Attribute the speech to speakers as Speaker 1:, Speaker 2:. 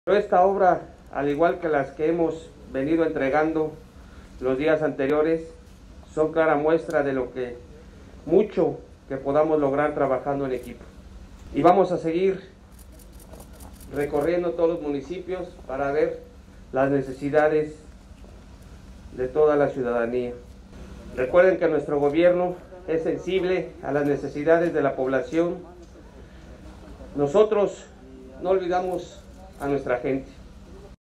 Speaker 1: Pero esta obra, al igual que las que hemos venido entregando los días anteriores, son clara muestra de lo que mucho que podamos lograr trabajando en equipo. Y vamos a seguir recorriendo todos los municipios para ver las necesidades de toda la ciudadanía. Recuerden que nuestro gobierno es sensible a las necesidades de la población. Nosotros no olvidamos a nuestra gente.